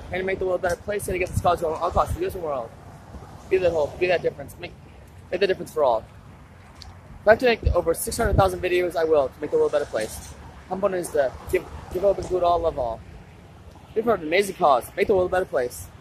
and make the world a better place, and to get this cause going all across the U.S. world. Be that hope, be that difference, make the difference for all. If I have to make over 600,000 videos, I will, to make the world a better place. Humble is to give hope and good all, love all. Be for an amazing cause, make the world a better place.